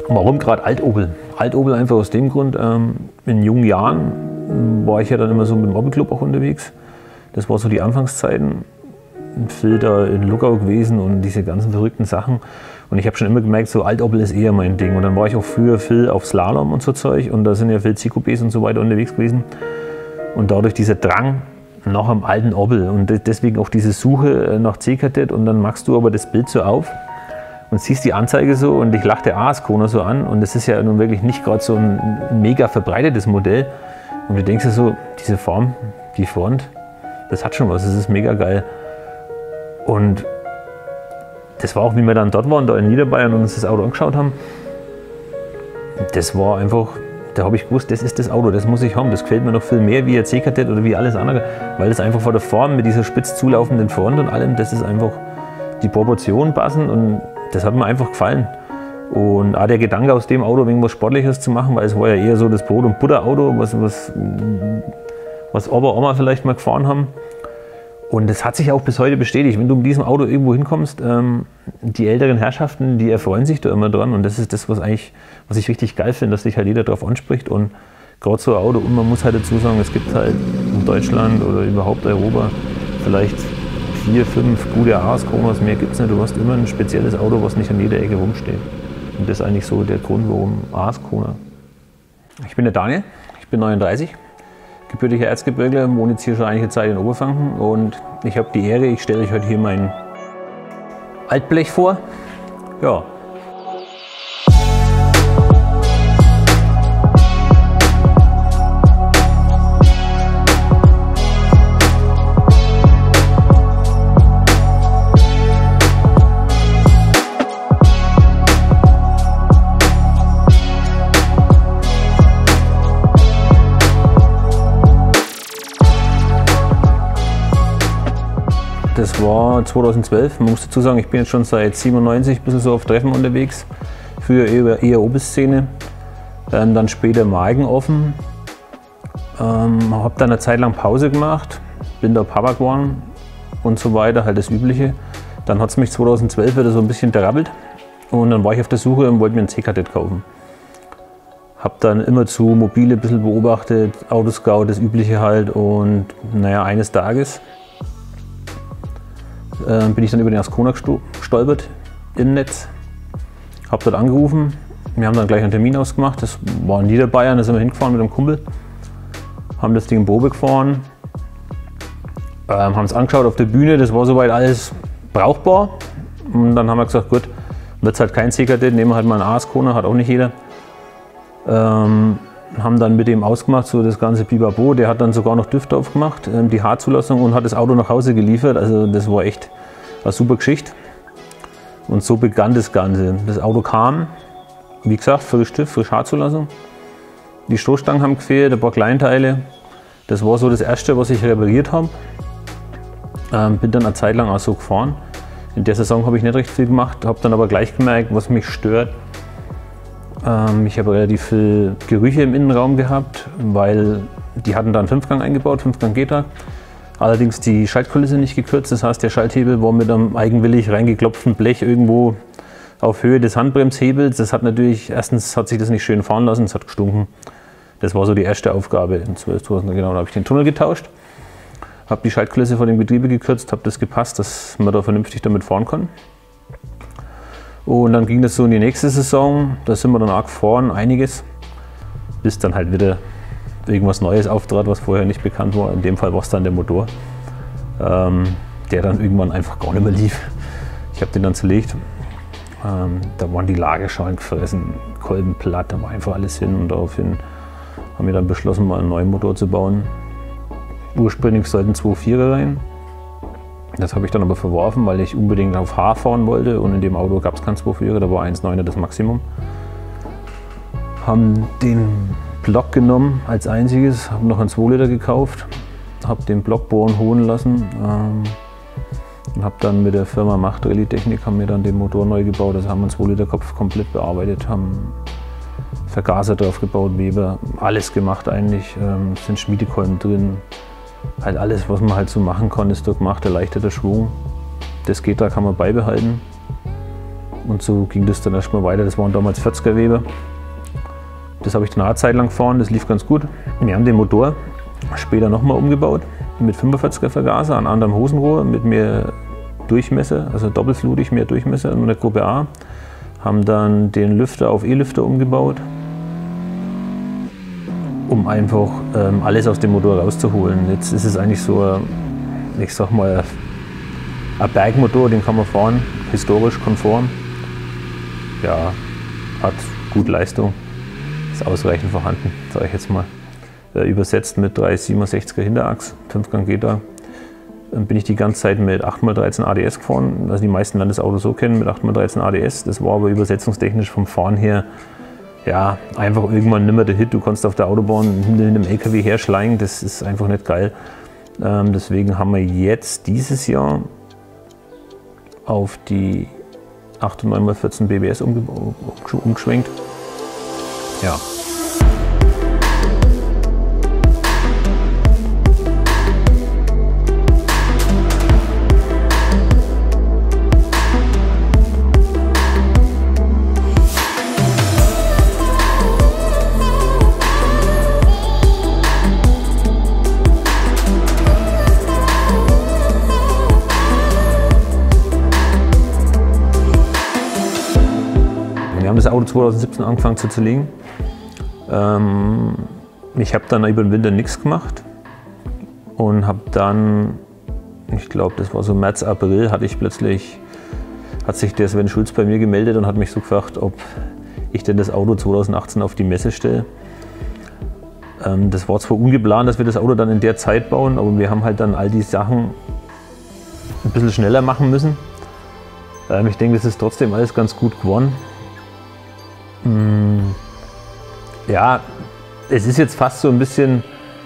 Warum gerade Alt-Opel? Alt-Opel einfach aus dem Grund, in jungen Jahren war ich ja dann immer so mit dem Opel-Club auch unterwegs. Das war so die Anfangszeiten. Phil da in Luckau gewesen und diese ganzen verrückten Sachen. Und ich habe schon immer gemerkt, so Alt-Opel ist eher mein Ding. Und dann war ich auch früher viel auf Slalom und so Zeug. Und da sind ja viel CQBs und so weiter unterwegs gewesen. Und dadurch dieser Drang noch am alten Opel. Und deswegen auch diese Suche nach C-Kadett. Und dann machst du aber das Bild so auf und siehst die Anzeige so und dich lacht der AS-Kona so an. Und das ist ja nun wirklich nicht gerade so ein mega verbreitetes Modell. Und du denkst dir so, diese Form, die Front, das hat schon was, das ist mega geil. Und das war auch, wie wir dann dort waren, da in Niederbayern und uns das Auto angeschaut haben. Das war einfach, da habe ich gewusst, das ist das Auto, das muss ich haben. Das gefällt mir noch viel mehr wie ein C-Kadett oder wie alles andere. Weil das einfach von der Form mit dieser spitz zulaufenden Front und allem, das ist einfach, die Proportionen passen und das hat mir einfach gefallen. Und auch der Gedanke aus dem Auto irgendwas Sportliches zu machen, weil es war ja eher so das Brot- und Butter-Auto, was Opa, Oma vielleicht mal gefahren haben. Und das hat sich auch bis heute bestätigt. Wenn du mit diesem Auto irgendwo hinkommst, die älteren Herrschaften, die erfreuen sich da immer dran. Und das ist das, was ich richtig geil finde, dass sich halt jeder darauf anspricht. Und gerade so ein Auto, und man muss halt dazu sagen, es gibt halt in Deutschland oder überhaupt Europa vielleicht 4, 5 gute AS-Konas, mehr gibt es nicht. Du hast immer ein spezielles Auto, was nicht an jeder Ecke rumsteht. Und das ist eigentlich so der Grund, warum AS-Kona. Ich bin der Daniel, ich bin 39. Gebürtiger Erzgebirgler, wohne jetzt hier schon einige Zeit in Oberfranken und ich habe die Ehre, ich stelle euch heute hier mein Altblech vor. Ja. Das war 2012. Man muss dazu sagen, ich bin jetzt schon seit 97 ein bisschen so auf Treffen unterwegs. Früher eher Opel-Szene, dann später Magen offen. Habe dann eine Zeit lang Pause gemacht, bin da Papa geworden und so weiter, halt das Übliche. Dann hat es mich 2012 wieder so ein bisschen derappelt und dann war ich auf der Suche und wollte mir ein C-Kadett kaufen. Habe dann immerzu Mobile ein bisschen beobachtet, Autoscout, das Übliche halt und naja, eines Tages bin ich dann über den AS-Kona gestolpert im Netz, habe dort angerufen, wir haben dann gleich einen Termin ausgemacht, das war in Niederbayern, da sind wir hingefahren mit einem Kumpel, haben das Ding in Probe gefahren, haben es angeschaut auf der Bühne, das war soweit alles brauchbar und dann haben wir gesagt, gut, wird es halt kein C-Kadett, nehmen wir halt mal einen AS-Kona, hat auch nicht jeder. Haben dann mit dem ausgemacht, so das ganze Bibabo, der hat dann sogar noch Düfte aufgemacht, die H-Zulassung und hat das Auto nach Hause geliefert, also das war echt eine super Geschichte. Und so begann das Ganze. Das Auto kam, wie gesagt, frisch TÜV, frisch H-Zulassung. Die Stoßstangen haben gefehlt, ein paar Kleinteile. Das war so das Erste, was ich repariert habe. Bin dann eine Zeit lang auch so gefahren. In der Saison habe ich nicht recht viel gemacht, habe dann aber gleich gemerkt, was mich stört. Ich habe relativ viel Gerüche im Innenraum gehabt, weil die hatten dann 5-Gang eingebaut, 5-Gang G-Takt. Allerdings die Schaltkulisse nicht gekürzt, das heißt der Schalthebel war mit einem eigenwillig reingeklopften Blech irgendwo auf Höhe des Handbremshebels. Das hat natürlich, erstens hat sich das nicht schön fahren lassen, es hat gestunken. Das war so die erste Aufgabe in 12.000, genau, da habe ich den Tunnel getauscht. Habe die Schaltkulisse von dem Getriebe gekürzt, habe das gepasst, dass man da vernünftig damit fahren kann. Und dann ging das so in die nächste Saison, da sind wir dann arg gefahren, einiges, bis dann halt wieder irgendwas Neues auftrat, was vorher nicht bekannt war. In dem Fall war es dann der Motor, der dann irgendwann einfach gar nicht mehr lief. Ich habe den dann zerlegt, da waren die Lagerschalen gefressen, Kolben platt, da war einfach alles hin und daraufhin haben wir dann beschlossen, mal einen neuen Motor zu bauen. Ursprünglich sollten 2.4er rein. Das habe ich dann aber verworfen, weil ich unbedingt auf H fahren wollte und in dem Auto gab es kein 2.4er, da war 1.9er das Maximum. Haben den Block genommen als einziges, habe noch einen 2 Liter gekauft, habe den Block bohren holen lassen und habe dann mit der Firma Macht Rallye-Technik haben wir dann den Motor neu gebaut, also haben einen 2 Liter Kopf komplett bearbeitet, haben Vergaser drauf gebaut, Weber, alles gemacht eigentlich, sind Schmiedekolben drin. Halt alles, was man halt so machen kann, ist da gemacht, erleichterter Schwung. Das G-Takt haben wir beibehalten. Und so ging das dann erstmal weiter. Das waren damals 40er Weber. Das habe ich dann eine Zeit lang gefahren, das lief ganz gut. Wir haben den Motor später nochmal umgebaut mit 45er Vergaser, an anderem Hosenrohr, mit mehr Durchmesser, also doppelflutig, mehr Durchmesser, nur der Gruppe A. Haben dann den Lüfter auf E-Lüfter umgebaut, um einfach alles aus dem Motor rauszuholen. Jetzt ist es eigentlich so, ich sag mal, ein Bergmotor, den kann man fahren, historisch konform. Ja, hat gut Leistung, ist ausreichend vorhanden, sage ich jetzt mal. Übersetzt mit 367er Hinterachs, 5-Gang geht da. Dann bin ich die ganze Zeit mit 8x13 ADS gefahren, also die meisten werden das Auto so kennen, mit 8x13 ADS. Das war aber übersetzungstechnisch vom Fahren her ja, einfach irgendwann nicht mehr der Hit. Du kannst auf der Autobahn hinter einem LKW herschleichen, das ist einfach nicht geil. Deswegen haben wir jetzt dieses Jahr auf die 8 und 9x14 BBS umgeschwenkt. Ja. Wir haben das Auto 2017 angefangen zu zerlegen. Ich habe dann über den Winter nichts gemacht und habe dann, ich glaube, das war so März, April, hat sich der Sven Schulz bei mir gemeldet und hat mich so gefragt, ob ich denn das Auto 2018 auf die Messe stelle. Das war zwar ungeplant, dass wir das Auto dann in der Zeit bauen, aber wir haben halt dann all die Sachen ein bisschen schneller machen müssen. Ich denke, das ist trotzdem alles ganz gut geworden. Ja, es ist jetzt fast so ein bisschen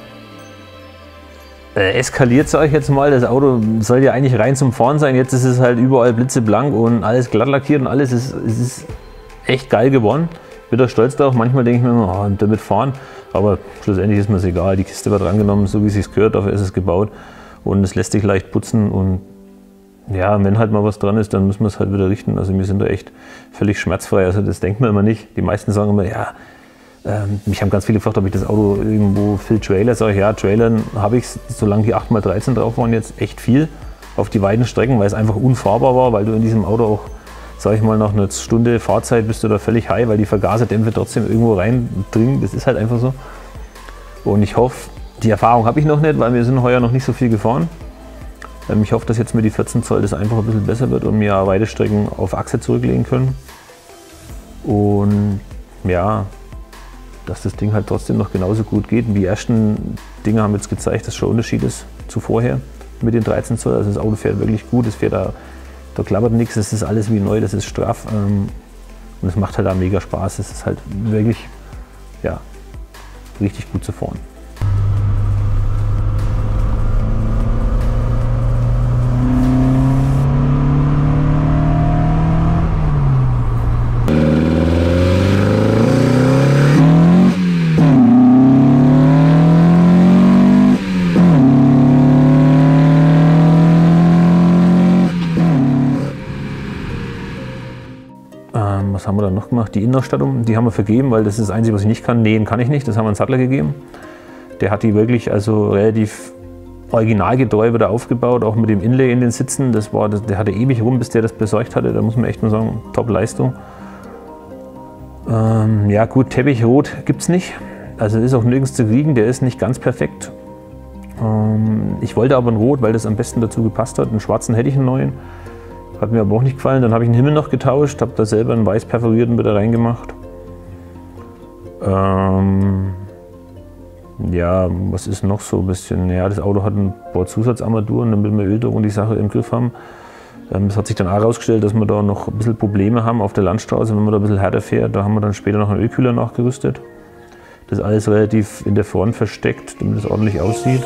eskaliert, sage ich jetzt mal. Das Auto soll ja eigentlich rein zum Fahren sein. Jetzt ist es halt überall blitzeblank und alles glatt lackiert und alles. Es ist echt geil geworden. Ich bin da stolz drauf. Manchmal denke ich mir immer, oh, damit fahren. Aber schlussendlich ist mir es egal. Die Kiste wird drangenommen, so wie es sich gehört. Dafür ist es gebaut und es lässt sich leicht putzen. Und ja, wenn halt mal was dran ist, dann müssen wir es halt wieder richten. Also wir sind da echt völlig schmerzfrei. Also das denkt man immer nicht. Die meisten sagen immer, ja, mich haben ganz viele gefragt, ob ich das Auto irgendwo viel Trailer. Sag ich, ja, Trailern habe ich, solange die 8x13 drauf waren, jetzt echt viel auf die weiten Strecken, weil es einfach unfahrbar war, weil du in diesem Auto auch, sag ich mal, nach einer Stunde Fahrzeit bist du da völlig high, weil die Vergaserdämpfe trotzdem irgendwo reindringen. Das ist halt einfach so. Und ich hoffe, die Erfahrung habe ich noch nicht, weil wir sind heuer noch nicht so viel gefahren. Ich hoffe, dass jetzt mit die 14 Zoll das einfach ein bisschen besser wird und wir weite Strecken auf Achse zurücklegen können. Und ja, dass das Ding halt trotzdem noch genauso gut geht. Und die ersten Dinge haben jetzt gezeigt, dass schon Unterschied ist zu vorher mit den 13 Zoll. Also das Auto fährt wirklich gut, es fährt da klappert nichts, es ist alles wie neu, das ist straff und es macht halt da mega Spaß. Es ist halt wirklich, ja, richtig gut zu fahren. Was haben wir dann noch gemacht? Die Innenausstattung, die haben wir vergeben, weil das ist das Einzige, was ich nicht kann. Nähen kann ich nicht, das haben wir einen Sattler gegeben. Der hat die wirklich also relativ originalgetreu wieder aufgebaut, auch mit dem Inlay in den Sitzen. Der hatte ewig rum, bis der das besorgt hatte. Da muss man echt mal sagen, Top-Leistung. Ja gut, Teppichrot gibt es nicht. Also ist auch nirgends zu kriegen, der ist nicht ganz perfekt. Ich wollte aber ein Rot, weil das am besten dazu gepasst hat. Einen schwarzen hätte ich einen neuen. Hat mir aber auch nicht gefallen. Dann habe ich den Himmel noch getauscht, habe da selber einen weiß perforierten wieder reingemacht. Ja, was ist noch so ein bisschen? Ja, das Auto hat ein paar Zusatzarmaturen, damit wir Öldruck und die Sache im Griff haben. Es hat sich dann auch herausgestellt, dass wir da noch ein bisschen Probleme haben auf der Landstraße, wenn man da ein bisschen härter fährt. Da haben wir dann später noch einen Ölkühler nachgerüstet. Das ist alles relativ in der Front versteckt, damit es ordentlich aussieht.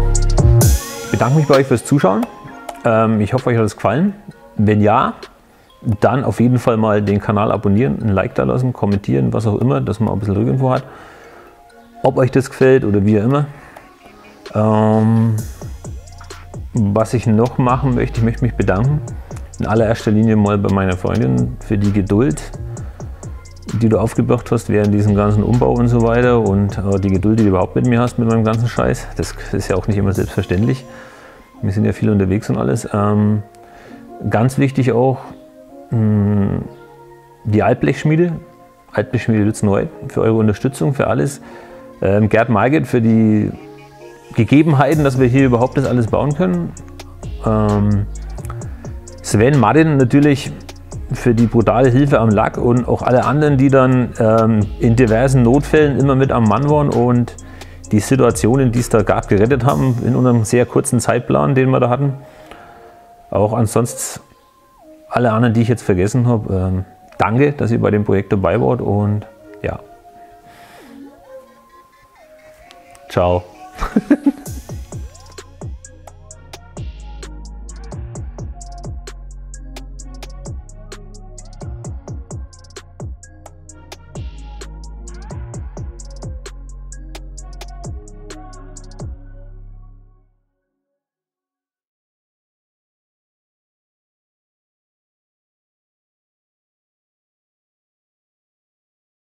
Ich bedanke mich bei euch fürs Zuschauen. Ich hoffe, euch hat es gefallen. Wenn ja, dann auf jeden Fall mal den Kanal abonnieren, ein Like da lassen, kommentieren, was auch immer, dass man auch ein bisschen Rückinfo hat. Ob euch das gefällt oder wie auch immer. Was ich noch machen möchte, ich möchte mich bedanken. In allererster Linie mal bei meiner Freundin für die Geduld, die du aufgebracht hast während diesem ganzen Umbau und so weiter und die Geduld, die du überhaupt mit mir hast, mit meinem ganzen Scheiß. Das ist ja auch nicht immer selbstverständlich. Wir sind ja viel unterwegs und alles. Ganz wichtig auch die Altblechschmiede Lützenreuth, für eure Unterstützung, für alles. Gerd Marget für die Gegebenheiten, dass wir hier überhaupt das alles bauen können. Sven Martin natürlich für die brutale Hilfe am Lack und auch alle anderen, die dann in diversen Notfällen immer mit am Mann waren und die Situationen, die es da gab, gerettet haben in unserem sehr kurzen Zeitplan, den wir da hatten. Auch ansonsten alle anderen, die ich jetzt vergessen habe, danke, dass ihr bei dem Projekt dabei wart und ja. Ciao.